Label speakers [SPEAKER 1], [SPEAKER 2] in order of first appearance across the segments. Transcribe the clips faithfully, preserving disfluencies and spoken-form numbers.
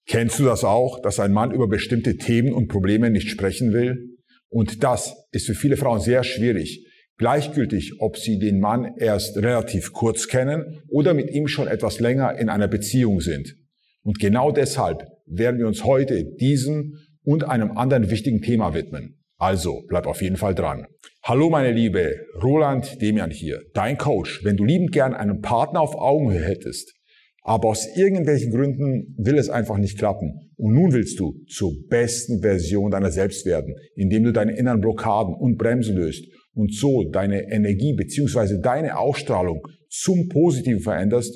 [SPEAKER 1] Kennst du das auch, dass ein Mann über bestimmte Themen und Probleme nicht sprechen will? Und das ist für viele Frauen sehr schwierig. Gleichgültig, ob sie den Mann erst relativ kurz kennen oder mit ihm schon etwas länger in einer Beziehung sind. Und genau deshalb werden wir uns heute diesem und einem anderen wichtigen Thema widmen. Also, bleib auf jeden Fall dran. Hallo meine Liebe, Roland Demian hier, dein Coach. Wenn du liebend gern einen Partner auf Augenhöhe hättest, aber aus irgendwelchen Gründen will es einfach nicht klappen. Und nun willst du zur besten Version deiner selbst werden, indem du deine inneren Blockaden und Bremsen löst und so deine Energie bzw. deine Ausstrahlung zum Positiven veränderst,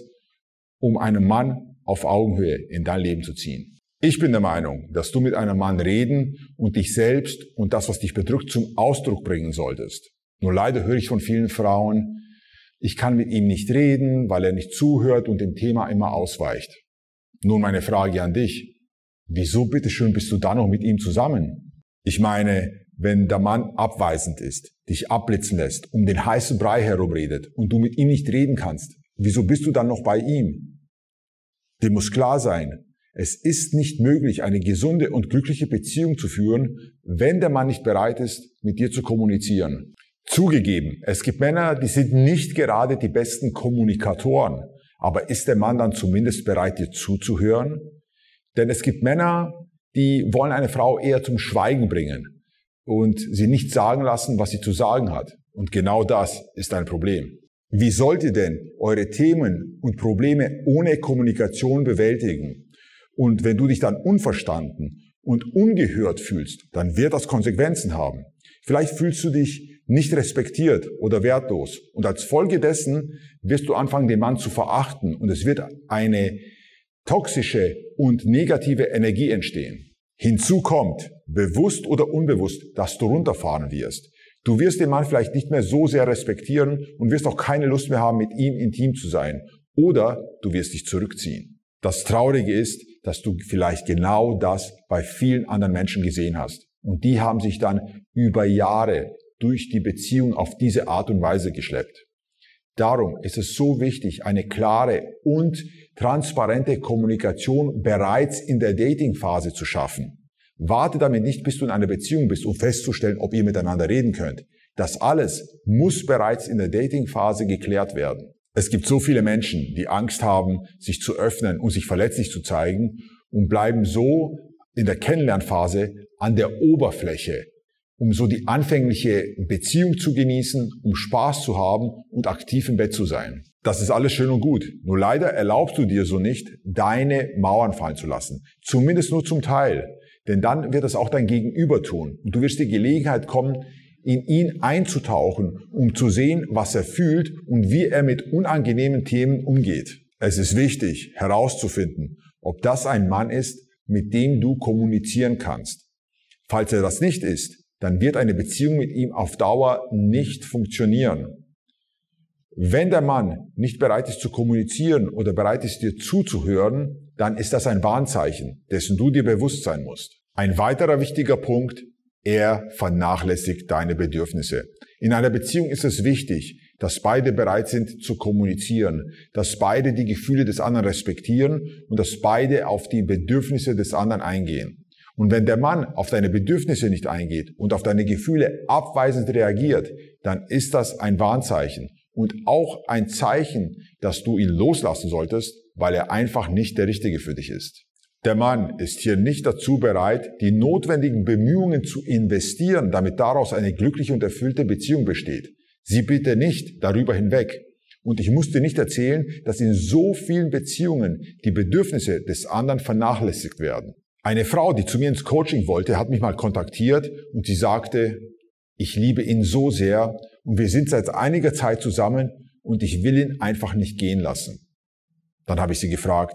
[SPEAKER 1] um einen Mann auf Augenhöhe in dein Leben zu ziehen. Ich bin der Meinung, dass du mit einem Mann reden und dich selbst und das, was dich bedrückt, zum Ausdruck bringen solltest. Nur leider höre ich von vielen Frauen, ich kann mit ihm nicht reden, weil er nicht zuhört und dem Thema immer ausweicht. Nun meine Frage an dich. Wieso bitteschön bist du da noch mit ihm zusammen? Ich meine, wenn der Mann abweisend ist, dich abblitzen lässt, um den heißen Brei herumredet und du mit ihm nicht reden kannst, wieso bist du dann noch bei ihm? Dir muss klar sein, es ist nicht möglich, eine gesunde und glückliche Beziehung zu führen, wenn der Mann nicht bereit ist, mit dir zu kommunizieren. Zugegeben, es gibt Männer, die sind nicht gerade die besten Kommunikatoren, aber ist der Mann dann zumindest bereit, dir zuzuhören? Denn es gibt Männer, die wollen eine Frau eher zum Schweigen bringen und sie nicht sagen lassen, was sie zu sagen hat. Und genau das ist ein Problem. Wie sollt ihr denn eure Themen und Probleme ohne Kommunikation bewältigen? Und wenn du dich dann unverstanden und ungehört fühlst, dann wird das Konsequenzen haben. Vielleicht fühlst du dich nicht respektiert oder wertlos. Und als Folge dessen wirst du anfangen, den Mann zu verachten. Und es wird eine toxische und negative Energie entstehen. Hinzu kommt, bewusst oder unbewusst, dass du runterfahren wirst. Du wirst den Mann vielleicht nicht mehr so sehr respektieren und wirst auch keine Lust mehr haben, mit ihm intim zu sein. Oder du wirst dich zurückziehen. Das Traurige ist, dass du vielleicht genau das bei vielen anderen Menschen gesehen hast. Und die haben sich dann über Jahre durch die Beziehung auf diese Art und Weise geschleppt. Darum ist es so wichtig, eine klare und transparente Kommunikation bereits in der Dating-Phase zu schaffen. Warte damit nicht, bis du in einer Beziehung bist, um festzustellen, ob ihr miteinander reden könnt. Das alles muss bereits in der Dating-Phase geklärt werden. Es gibt so viele Menschen, die Angst haben, sich zu öffnen und sich verletzlich zu zeigen und bleiben so in der Kennenlernphase an der Oberfläche, um so die anfängliche Beziehung zu genießen, um Spaß zu haben und aktiv im Bett zu sein. Das ist alles schön und gut. Nur leider erlaubst du dir so nicht, deine Mauern fallen zu lassen. Zumindest nur zum Teil. Denn dann wird es auch dein Gegenüber tun. Und du wirst die Gelegenheit kommen, in ihn einzutauchen, um zu sehen, was er fühlt und wie er mit unangenehmen Themen umgeht. Es ist wichtig, herauszufinden, ob das ein Mann ist, mit dem du kommunizieren kannst. Falls er das nicht ist, dann wird eine Beziehung mit ihm auf Dauer nicht funktionieren. Wenn der Mann nicht bereit ist zu kommunizieren oder bereit ist, dir zuzuhören, dann ist das ein Warnzeichen, dessen du dir bewusst sein musst. Ein weiterer wichtiger Punkt: Er vernachlässigt deine Bedürfnisse. In einer Beziehung ist es wichtig, dass beide bereit sind zu kommunizieren, dass beide die Gefühle des anderen respektieren und dass beide auf die Bedürfnisse des anderen eingehen. Und wenn der Mann auf deine Bedürfnisse nicht eingeht und auf deine Gefühle abweisend reagiert, dann ist das ein Warnzeichen und auch ein Zeichen, dass du ihn loslassen solltest, weil er einfach nicht der Richtige für dich ist. Der Mann ist hier nicht dazu bereit, die notwendigen Bemühungen zu investieren, damit daraus eine glückliche und erfüllte Beziehung besteht. Sieh bitte nicht darüber hinweg. Und ich muss dir nicht erzählen, dass in so vielen Beziehungen die Bedürfnisse des anderen vernachlässigt werden. Eine Frau, die zu mir ins Coaching wollte, hat mich mal kontaktiert und sie sagte, ich liebe ihn so sehr und wir sind seit einiger Zeit zusammen und ich will ihn einfach nicht gehen lassen. Dann habe ich sie gefragt,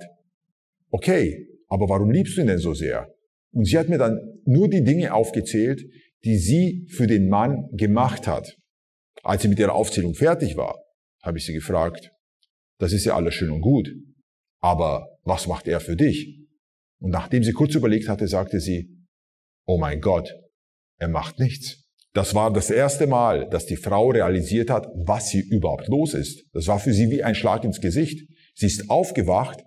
[SPEAKER 1] okay, aber warum liebst du ihn denn so sehr? Und sie hat mir dann nur die Dinge aufgezählt, die sie für den Mann gemacht hat. Als sie mit ihrer Aufzählung fertig war, habe ich sie gefragt, das ist ja alles schön und gut, aber was macht er für dich? Und nachdem sie kurz überlegt hatte, sagte sie, oh mein Gott, er macht nichts. Das war das erste Mal, dass die Frau realisiert hat, was hier überhaupt los ist. Das war für sie wie ein Schlag ins Gesicht. Sie ist aufgewacht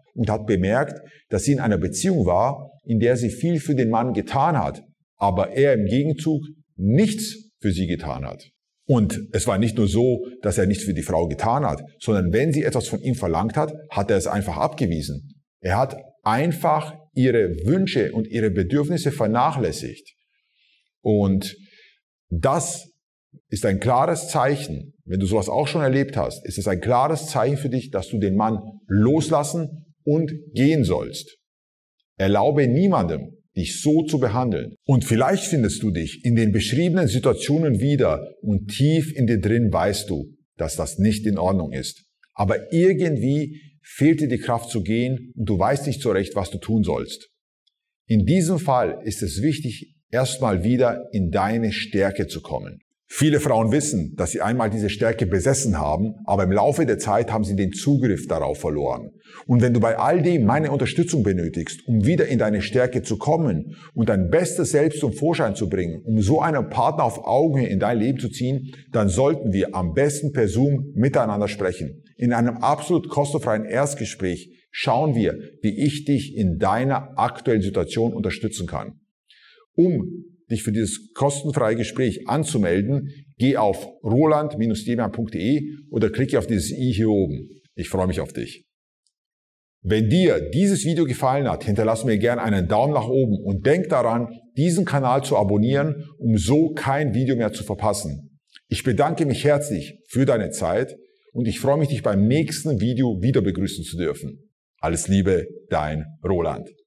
[SPEAKER 1] und hat bemerkt, dass sie in einer Beziehung war, in der sie viel für den Mann getan hat, aber er im Gegenzug nichts für sie getan hat. Und es war nicht nur so, dass er nichts für die Frau getan hat, sondern wenn sie etwas von ihm verlangt hat, hat er es einfach abgewiesen. Er hat einfach ihre Wünsche und ihre Bedürfnisse vernachlässigt. Und das ist ein klares Zeichen, wenn du sowas auch schon erlebt hast, ist es ein klares Zeichen für dich, dass du den Mann loslassen und gehen sollst. Erlaube niemandem, dich so zu behandeln. Und vielleicht findest du dich in den beschriebenen Situationen wieder und tief in dir drin weißt du, dass das nicht in Ordnung ist. Aber irgendwie fehlt dir die Kraft zu gehen und du weißt nicht so recht, was du tun sollst. In diesem Fall ist es wichtig, erstmal wieder in deine Stärke zu kommen. Viele Frauen wissen, dass sie einmal diese Stärke besessen haben, aber im Laufe der Zeit haben sie den Zugriff darauf verloren. Und wenn du bei all dem meine Unterstützung benötigst, um wieder in deine Stärke zu kommen und dein bestes Selbst zum Vorschein zu bringen, um so einen Partner auf Augenhöhe in dein Leben zu ziehen, dann sollten wir am besten per Zoom miteinander sprechen. In einem absolut kostenfreien Erstgespräch schauen wir, wie ich dich in deiner aktuellen Situation unterstützen kann. Um dich für dieses kostenfreie Gespräch anzumelden, geh auf roland Bindestrich demian Punkt de oder klicke auf dieses i hier oben. Ich freue mich auf dich. Wenn dir dieses Video gefallen hat, hinterlass mir gerne einen Daumen nach oben und denk daran, diesen Kanal zu abonnieren, um so kein Video mehr zu verpassen. Ich bedanke mich herzlich für deine Zeit und ich freue mich, dich beim nächsten Video wieder begrüßen zu dürfen. Alles Liebe, dein Roland.